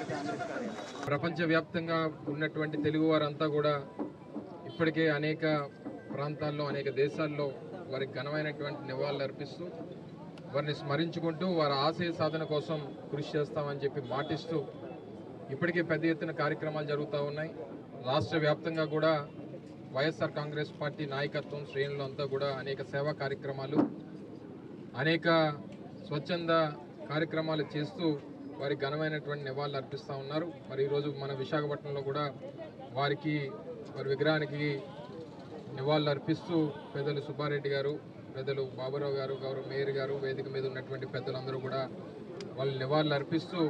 ప్రపంచవ్యాప్తంగా ఉన్నటువంటి తెలుగు వారంతా కూడా ఇప్పటికే అనేక ప్రాంతాల్లో అనేక దేశాల్లో వారికి ఘనమైనటువంటి నివాళులు అర్పిస్తూ వారిని స్మరించుకుంటూ వారి ఆశయ సాధన కోసం కృషి చేస్తామని చెప్పి మాటిస్తూ ఇప్పటికే పెద్ద ఎత్తున కార్యక్రమాలు జరుగుతూ ఉన్నాయి. రాష్ట్ర వ్యాప్తంగా కూడా వైఎస్ఆర్ కాంగ్రెస్ పార్టీ నాయకత్వం శ్రేణులు అంతా కూడా అనేక సేవా కార్యక్రమాలు అనేక స్వచ్ఛంద కార్యక్రమాలు చేస్తూ వారికి ఘనమైనటువంటి నివాళులు అర్పిస్తూ ఉన్నారు. మరి ఈరోజు మన విశాఖపట్నంలో కూడా వారి విగ్రహానికి నివాళులు అర్పిస్తూ పెద్దలు సుబ్బారెడ్డి గారు, పెద్దలు బాబురావు గారు, గౌరవ మేయర్ గారు, వేదిక మీద ఉన్నటువంటి పెద్దలందరూ కూడా వాళ్ళు నివాళులు అర్పిస్తూ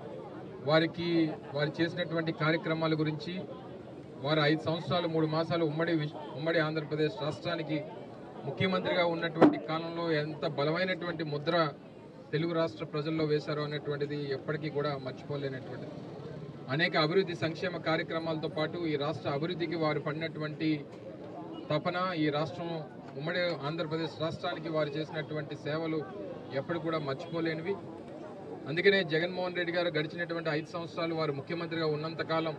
వారు చేసినటువంటి కార్యక్రమాల గురించి వారు 5 సంవత్సరాలు 3 మాసాలు ఉమ్మడి ఆంధ్రప్రదేశ్ రాష్ట్రానికి ముఖ్యమంత్రిగా ఉన్నటువంటి కాలంలో ఎంత బలమైనటువంటి ముద్ర తెలుగు రాష్ట్ర ప్రజల్లో వేశారో అనేటువంటిది ఎప్పటికీ కూడా మర్చిపోలేనటువంటిది. అనేక అభివృద్ధి సంక్షేమ కార్యక్రమాలతో పాటు ఈ రాష్ట్ర అభివృద్ధికి వారు పడినటువంటి తపన, ఈ రాష్ట్రం ఉమ్మడి ఆంధ్రప్రదేశ్ రాష్ట్రానికి వారు చేసినటువంటి సేవలు ఎప్పటికి కూడా మర్చిపోలేనివి. అందుకనే జగన్మోహన్ రెడ్డి గారు గడిచినటువంటి 5 సంవత్సరాలు వారు ముఖ్యమంత్రిగా ఉన్నంతకాలం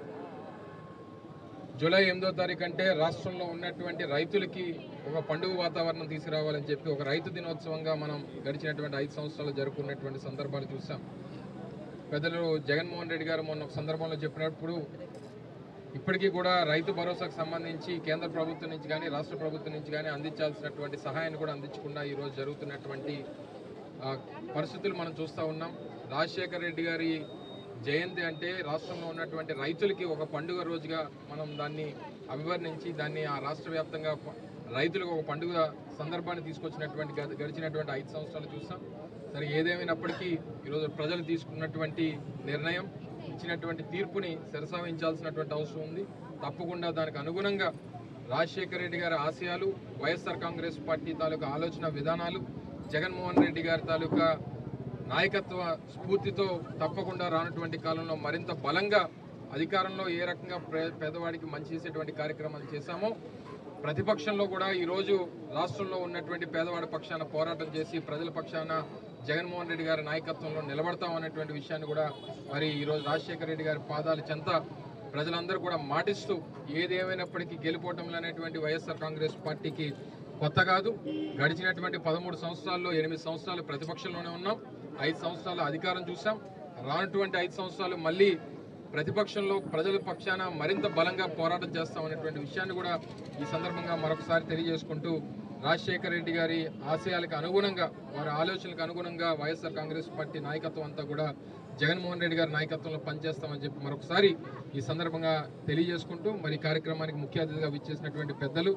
జూలై 8వ తారీఖు అంటే రాష్ట్రంలో ఉన్నటువంటి రైతులకి ఒక పండుగ వాతావరణం తీసుకురావాలని చెప్పి ఒక రైతు దినోత్సవంగా మనం గడిచినటువంటి 5 సంవత్సరాలు జరుపుకున్నటువంటి సందర్భాలు చూసాం. పెద్దలు జగన్మోహన్ రెడ్డి గారు మొన్న ఒక సందర్భంలో చెప్పినప్పుడు ఇప్పటికీ కూడా రైతు భరోసాకు సంబంధించి కేంద్ర ప్రభుత్వం నుంచి కానీ రాష్ట్ర ప్రభుత్వం నుంచి కానీ అందించాల్సినటువంటి సహాయాన్ని కూడా అందించకుండా ఈరోజు జరుగుతున్నటువంటి పరిస్థితులు మనం చూస్తూ ఉన్నాం. రాజశేఖర రెడ్డి గారి జయంతి అంటే రాష్ట్రంలో ఉన్నటువంటి రైతులకి ఒక పండుగ రోజుగా మనం దాన్ని అభివర్ణించి దాన్ని ఆ రాష్ట్ర వ్యాప్తంగా రైతులకు ఒక పండుగ సందర్భాన్ని తీసుకొచ్చినటువంటి గడిచినటువంటి 5 సంవత్సరాలు చూసాం. సరే, ఏదేమైనప్పటికీ ఈరోజు ప్రజలు తీసుకున్నటువంటి నిర్ణయం, ఇచ్చినటువంటి తీర్పుని శిరసావహించాల్సినటువంటి అవసరం ఉంది. తప్పకుండా దానికి అనుగుణంగా రాజశేఖర రెడ్డి గారి ఆశయాలు, వైఎస్ఆర్ కాంగ్రెస్ పార్టీ తాలూకా ఆలోచన విధానాలు, జగన్మోహన్ రెడ్డి గారి తాలూకా నాయకత్వ స్ఫూర్తితో తప్పకుండా రానటువంటి కాలంలో మరింత బలంగా అధికారంలో ఏ రకంగా పేదవాడికి మంచి చేసేటువంటి కార్యక్రమాలు చేశామో ప్రతిపక్షంలో కూడా ఈరోజు రాష్ట్రంలో ఉన్నటువంటి పేదవాడి పక్షాన పోరాటం చేసి ప్రజల పక్షాన జగన్మోహన్ రెడ్డి గారి నాయకత్వంలో నిలబడతాం అనేటువంటి విషయాన్ని కూడా మరి ఈరోజు రాజశేఖర రెడ్డి గారి పాదాల చెంత ప్రజలందరూ కూడా మాటిస్తూ ఏది ఏమైనప్పటికీ గెలుపోవటంలో అనేటువంటి వైఎస్ఆర్ కాంగ్రెస్ పార్టీకి కొత్త కాదు. గడిచినటువంటి 13 సంవత్సరాల్లో 8 సంవత్సరాలు ప్రతిపక్షంలోనే ఉన్నాం, 5 సంవత్సరాలు అధికారం చూసాం. రానటువంటి 5 సంవత్సరాలు మళ్ళీ ప్రతిపక్షంలో ప్రజల పక్షాన మరింత బలంగా పోరాటం చేస్తామనేటువంటి విషయాన్ని కూడా ఈ సందర్భంగా మరొకసారి తెలియజేసుకుంటూ రాజశేఖర రెడ్డి గారి ఆశయాలకు అనుగుణంగా, వారి ఆలోచనలకు అనుగుణంగా వైఎస్ఆర్ కాంగ్రెస్ పార్టీ నాయకత్వం అంతా కూడా జగన్మోహన్ రెడ్డి గారి నాయకత్వంలో పనిచేస్తామని చెప్పి మరొకసారి ఈ సందర్భంగా తెలియజేసుకుంటూ మరి కార్యక్రమానికి ముఖ్య అతిథిగా విచ్చేసినటువంటి పెద్దలు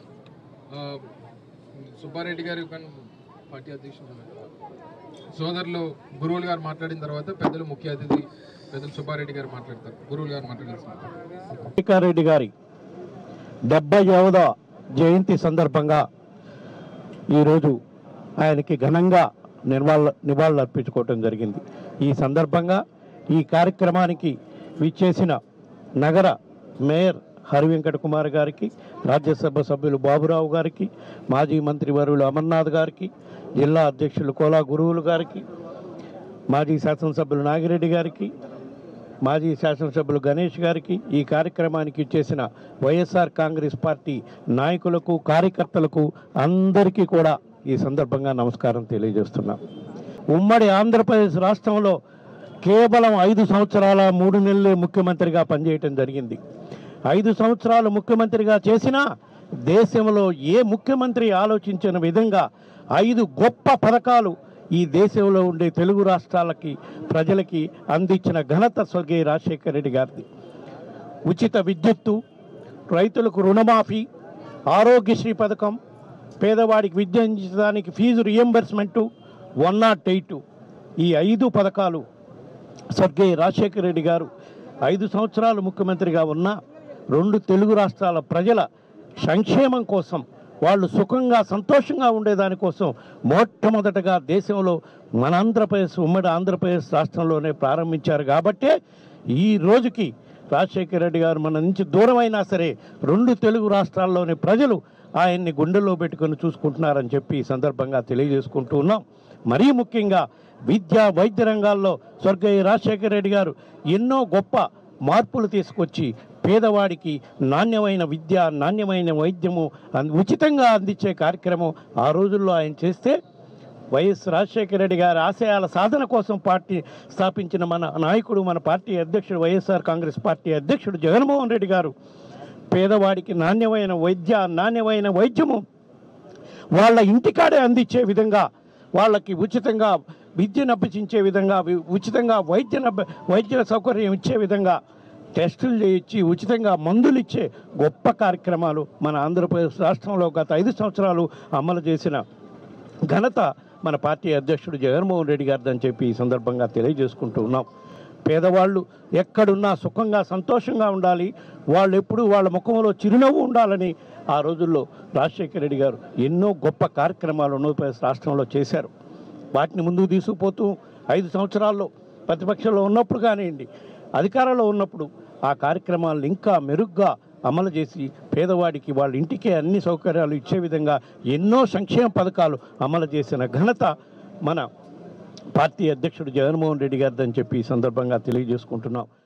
సుబ్బారెడ్డి గారు, పార్టీ అధ్యక్షుడు సోదరులు గురువులు గారు మాట్లాడిన తర్వాత పెద్దలు ముఖ్య అతిథి పెద్దలు సుబ్బారెడ్డి గారు మాట్లాడతారు. గురువులు గారు మాట్లాడారు. రెడ్డి గారి 70వ జయంతి సందర్భంగా ఈరోజు ఆయనకి ఘనంగా నివాళులు అర్పించుకోవటం జరిగింది. ఈ సందర్భంగా ఈ కార్యక్రమానికి విచ్చేసిన నగర మేయర్ హరివెంకట కుమార్ గారికి, రాజ్యసభ సభ్యులు బాబురావు గారికి, మాజీ మంత్రివర్యులు అమర్నాథ్ గారికి, జిల్లా అధ్యక్షులు కోలా గురువులు గారికి, మాజీ శాసనసభ్యులు నాగిరెడ్డి గారికి, మాజీ శాసనసభ్యులు గణేష్ గారికి, ఈ కార్యక్రమానికి ఇచ్చేసిన వైఎస్ఆర్ కాంగ్రెస్ పార్టీ నాయకులకు, కార్యకర్తలకు అందరికీ కూడా ఈ సందర్భంగా నమస్కారం తెలియజేస్తున్నాం. ఉమ్మడి ఆంధ్రప్రదేశ్ రాష్ట్రంలో కేవలం 5 సంవత్సరాల 3 నెలలే ముఖ్యమంత్రిగా పనిచేయటం జరిగింది. 5 సంవత్సరాలు ముఖ్యమంత్రిగా చేసినా దేశంలో ఏ ముఖ్యమంత్రి ఆలోచించిన విధంగా 5 గొప్ప పథకాలు ఈ దేశంలో ఉండే తెలుగు రాష్ట్రాలకి ప్రజలకి అందించిన ఘనత స్వర్గీయ రాజశేఖర రెడ్డి గారిది. ఉచిత విద్యుత్తు, రైతులకు రుణమాఫీ, ఆరోగ్యశ్రీ పథకం, పేదవాడికి విద్య అందించడానికి ఫీజు రియంబర్స్మెంటు, 108 ఈ 5 పథకాలు స్వర్గీయ రాజశేఖర రెడ్డి గారు 5 సంవత్సరాలు ముఖ్యమంత్రిగా ఉన్న 2 తెలుగు రాష్ట్రాల ప్రజల సంక్షేమం కోసం, వాళ్ళు సుఖంగా సంతోషంగా ఉండేదానికోసం మొట్టమొదటగా దేశంలో మన ఆంధ్రప్రదేశ్, ఉమ్మడి ఆంధ్రప్రదేశ్ రాష్ట్రంలోనే ప్రారంభించారు. కాబట్టే ఈ రోజుకి రాజశేఖర రెడ్డి గారు మన నుంచి దూరమైనా సరే 2 తెలుగు రాష్ట్రాల్లోని ప్రజలు ఆయన్ని గుండెల్లో పెట్టుకొని చూసుకుంటున్నారని చెప్పి ఈ సందర్భంగా తెలియజేసుకుంటూ ఉన్నాం. మరీ ముఖ్యంగా విద్యా వైద్య రంగాల్లో స్వర్గీయ రాజశేఖర రెడ్డి గారు ఎన్నో గొప్ప మార్పులు తీసుకొచ్చి పేదవాడికి నాణ్యమైన విద్య, నాణ్యమైన వైద్యము ఉచితంగా అందించే కార్యక్రమం ఆ రోజుల్లో ఆయన చేస్తే, వైఎస్ రాజశేఖర రెడ్డి గారి ఆశయాల సాధన కోసం పార్టీ స్థాపించిన మన నాయకుడు, మన పార్టీ అధ్యక్షుడు, వైఎస్ఆర్ కాంగ్రెస్ పార్టీ అధ్యక్షుడు జగన్మోహన్ రెడ్డి గారు పేదవాడికి నాణ్యమైన వైద్యము వాళ్ళ ఇంటికాడే అందించే విధంగా, వాళ్ళకి ఉచితంగా విద్యను అభ్యసించే విధంగా, ఉచితంగా వైద్య సౌకర్యం ఇచ్చే విధంగా, టెస్టులు చేయించి ఉచితంగా మందులు ఇచ్చే గొప్ప కార్యక్రమాలు మన ఆంధ్రప్రదేశ్ రాష్ట్రంలో గత 5 సంవత్సరాలు అమలు చేసిన ఘనత మన పార్టీ అధ్యక్షుడు జగన్మోహన్ రెడ్డి గారిదని చెప్పి ఈ సందర్భంగా తెలియజేసుకుంటూ ఉన్నాం. పేదవాళ్ళు ఎక్కడున్నా సుఖంగా సంతోషంగా ఉండాలి, వాళ్ళు ఎప్పుడూ వాళ్ళ ముఖంలో చిరునవ్వు ఉండాలని ఆ రోజుల్లో రాజశేఖర రెడ్డి గారు ఎన్నో గొప్ప కార్యక్రమాలు ఆంధ్రప్రదేశ్ రాష్ట్రంలో చేశారు. వాటిని ముందుకు తీసుకుపోతూ 5 సంవత్సరాల్లో ప్రతిపక్షంలో ఉన్నప్పుడు కానివ్వండి, అధికారంలో ఉన్నప్పుడు ఆ కార్యక్రమాలను ఇంకా మెరుగ్గా అమలు చేసి పేదవాడికి వాళ్ళ ఇంటికే అన్ని సౌకర్యాలు ఇచ్చే విధంగా ఎన్నో సంక్షేమ పథకాలు అమలు చేసిన ఘనత మన పార్టీ అధ్యక్షుడు జగన్మోహన్ రెడ్డి గారిదని చెప్పి ఈ సందర్భంగా తెలియజేసుకుంటున్నాం.